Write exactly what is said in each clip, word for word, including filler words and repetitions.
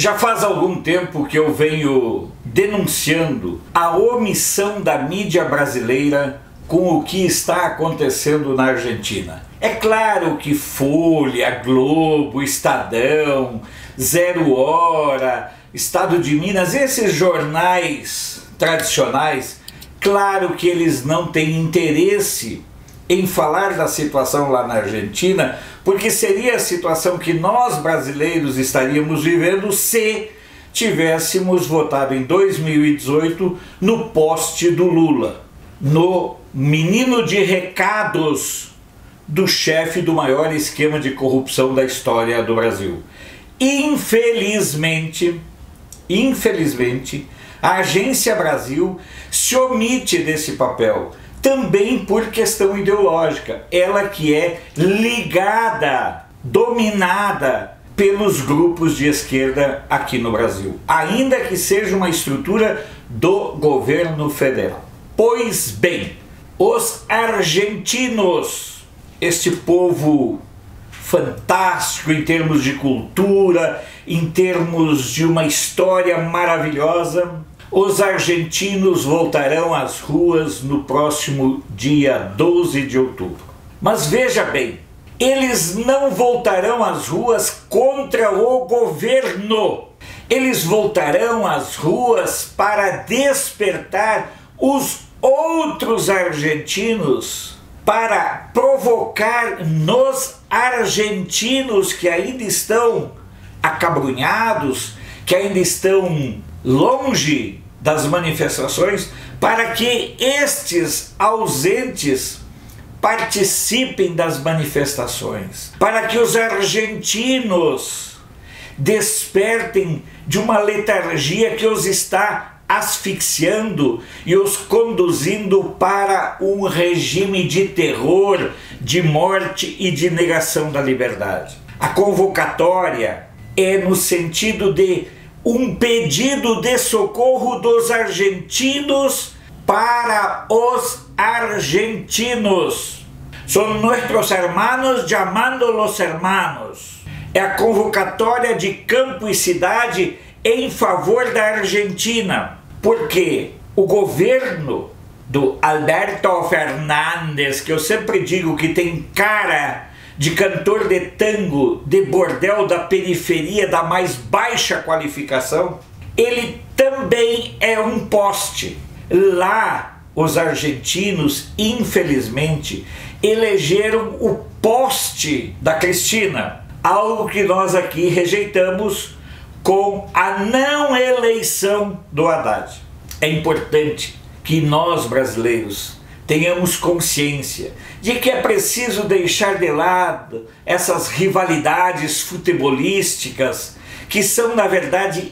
Já faz algum tempo que eu venho denunciando a omissão da mídia brasileira com o que está acontecendo na Argentina. É claro que Folha, Globo, Estadão, Zero Hora, Estado de Minas, esses jornais tradicionais, claro que eles não têm interesse em falar da situação lá na Argentina, porque seria a situação que nós brasileiros estaríamos vivendo se tivéssemos votado em dois mil e dezoito no poste do Lula, no menino de recados do chefe do maior esquema de corrupção da história do Brasil. Infelizmente, infelizmente, a Agência Brasil se omite desse papel, também por questão ideológica, ela que é ligada, dominada pelos grupos de esquerda aqui no Brasil, ainda que seja uma estrutura do governo federal. Pois bem, os argentinos, este povo fantástico em termos de cultura, em termos de uma história maravilhosa, os argentinos voltarão às ruas no próximo dia doze de outubro. Mas veja bem, eles não voltarão às ruas contra o governo. Eles voltarão às ruas para despertar os outros argentinos, para provocar nos argentinos que ainda estão acabrunhados, que ainda estão longe das manifestações, para que estes ausentes participem das manifestações, para que os argentinos despertem de uma letargia que os está asfixiando e os conduzindo para um regime de terror, de morte e de negação da liberdade. A convocatória é no sentido de um pedido de socorro dos argentinos para os argentinos. Son nuestros hermanos llamando los hermanos. É a convocatória de campo e cidade em favor da Argentina, porque o governo do Alberto Fernandes, que eu sempre digo que tem cara de cantor de tango, de bordel da periferia da mais baixa qualificação, ele também é um poste. Lá, os argentinos, infelizmente, elegeram o poste da Cristina, algo que nós aqui rejeitamos com a não eleição do Haddad. É importante que nós, brasileiros, tenhamos consciência de que é preciso deixar de lado essas rivalidades futebolísticas que são, na verdade,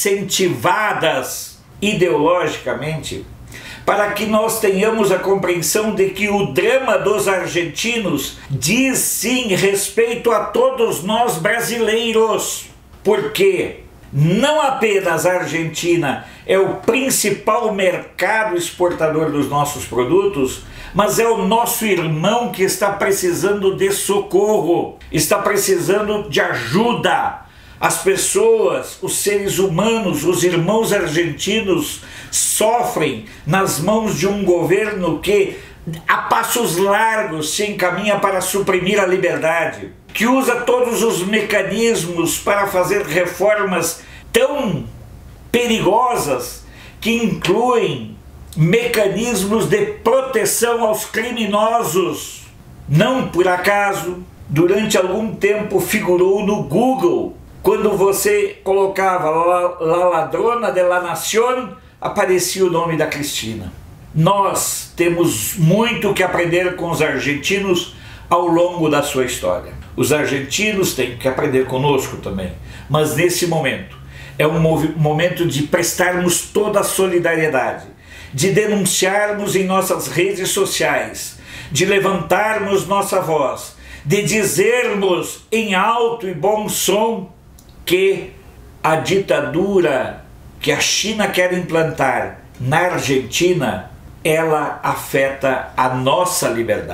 incentivadas ideologicamente, para que nós tenhamos a compreensão de que o drama dos argentinos diz sim respeito a todos nós brasileiros, porque não apenas a Argentina é o principal mercado exportador dos nossos produtos, mas é o nosso irmão que está precisando de socorro, está precisando de ajuda. As pessoas, os seres humanos, os irmãos argentinos sofrem nas mãos de um governo que a passos largos se encaminha para suprimir a liberdade, que usa todos os mecanismos para fazer reformas tão perigosas, que incluem mecanismos de proteção aos criminosos. Não por acaso, durante algum tempo figurou no Google, quando você colocava La, La Ladrona de la Nación, aparecia o nome da Cristina. Nós temos muito que aprender com os argentinos ao longo da sua história. Os argentinos têm que aprender conosco também, mas nesse momento é um momento de prestarmos toda a solidariedade, de denunciarmos em nossas redes sociais, de levantarmos nossa voz, de dizermos em alto e bom som que a ditadura que a China quer implantar na Argentina, ela afeta a nossa liberdade.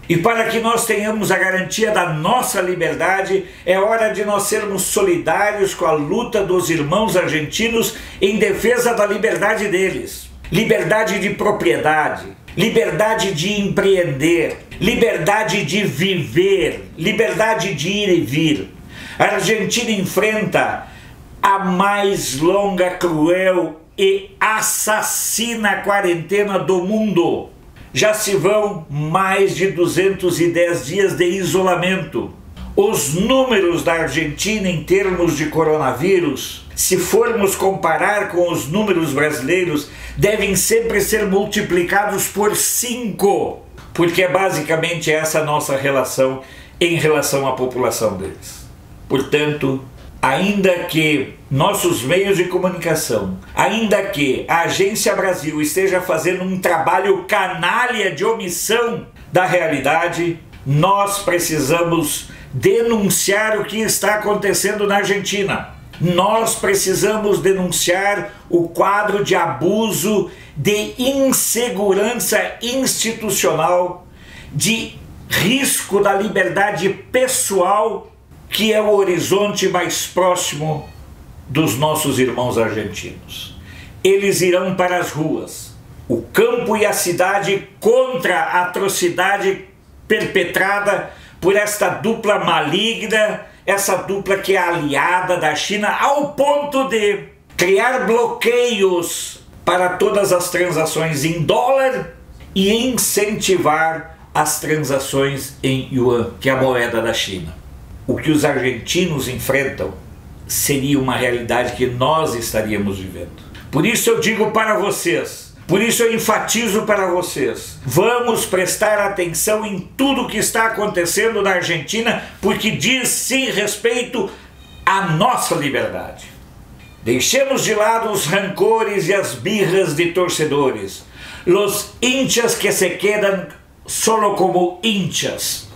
E para que nós tenhamos a garantia da nossa liberdade, é hora de nós sermos solidários com a luta dos irmãos argentinos em defesa da liberdade deles. Liberdade de propriedade, liberdade de empreender, liberdade de viver, liberdade de ir e vir. A Argentina enfrenta a mais longa, cruel e assassina quarentena do mundo. Já se vão mais de duzentos e dez dias de isolamento. Os números da Argentina em termos de coronavírus, se formos comparar com os números brasileiros, devem sempre ser multiplicados por cinco, porque é basicamente essa a nossa relação em relação à população deles. Portanto, ainda que nossos meios de comunicação, ainda que a Agência Brasil esteja fazendo um trabalho canalha de omissão da realidade, nós precisamos denunciar o que está acontecendo na Argentina. Nós precisamos denunciar o quadro de abuso, de insegurança institucional, de risco da liberdade pessoal, que é o horizonte mais próximo dos nossos irmãos argentinos. Eles irão para as ruas, o campo e a cidade, contra a atrocidade perpetrada por esta dupla maligna, essa dupla que é aliada da China, ao ponto de criar bloqueios para todas as transações em dólar e incentivar as transações em yuan, que é a moeda da China. O que os argentinos enfrentam seria uma realidade que nós estaríamos vivendo. Por isso eu digo para vocês, por isso eu enfatizo para vocês, vamos prestar atenção em tudo que está acontecendo na Argentina, porque diz sim respeito à nossa liberdade. Deixemos de lado os rancores e as birras de torcedores, los hinchas que se quedam solo como hinchas,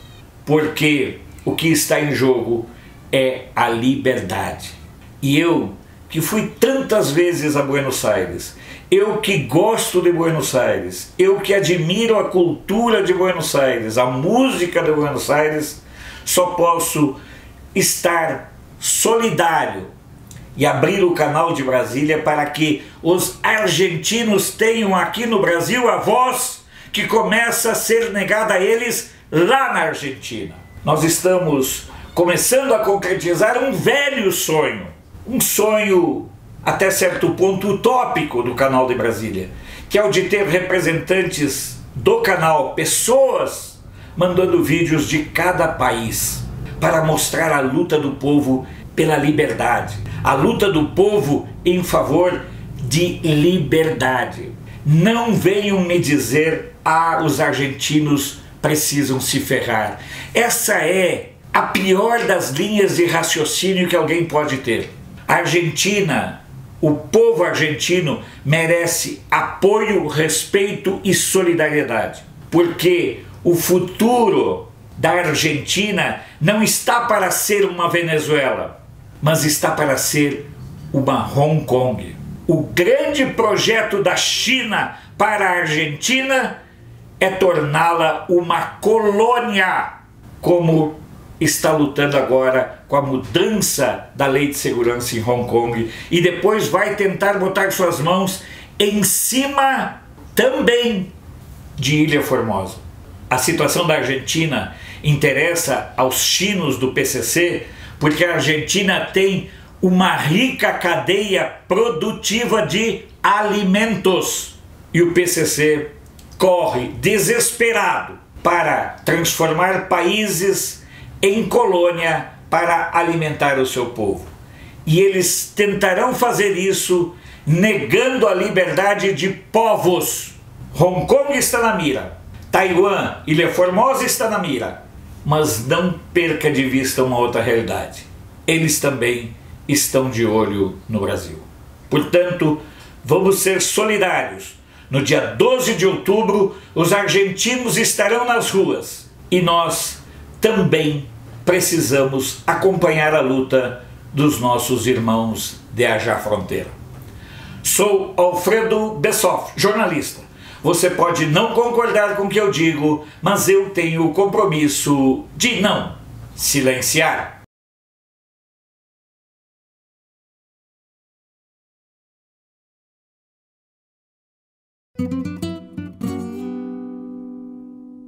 porque o que está em jogo é a liberdade. E eu, que fui tantas vezes a Buenos Aires, eu que gosto de Buenos Aires, eu que admiro a cultura de Buenos Aires, a música de Buenos Aires, só posso estar solidário e abrir o canal de Brasília para que os argentinos tenham aqui no Brasil a voz que começa a ser negada a eles lá na Argentina. Nós estamos começando a concretizar um velho sonho, um sonho até certo ponto utópico do canal de Brasília, que é o de ter representantes do canal, pessoas mandando vídeos de cada país para mostrar a luta do povo pela liberdade, a luta do povo em favor de liberdade. Não venham me dizer, ah, os argentinos precisam se ferrar. Essa é a pior das linhas de raciocínio que alguém pode ter. A Argentina, o povo argentino merece apoio, respeito e solidariedade, porque o futuro da Argentina não está para ser uma Venezuela, mas está para ser uma Hong Kong. O grande projeto da China para a Argentina é torná-la uma colônia, como está lutando agora com a mudança da lei de segurança em Hong Kong, e depois vai tentar botar suas mãos em cima também de Ilha Formosa. A situação da Argentina interessa aos chinos do P C C porque a Argentina tem uma rica cadeia produtiva de alimentos e o P C C corre desesperado para transformar países em colônia para alimentar o seu povo. E eles tentarão fazer isso negando a liberdade de povos. Hong Kong está na mira, Taiwan, Ilha Formosa está na mira, mas não perca de vista uma outra realidade. Eles também estão de olho no Brasil. Portanto, vamos ser solidários. No dia doze de outubro, os argentinos estarão nas ruas e nós também precisamos acompanhar a luta dos nossos irmãos de Haja Fronteira. Sou Alfredo Bessoff, jornalista. Você pode não concordar com o que eu digo, mas eu tenho o compromisso de não silenciar.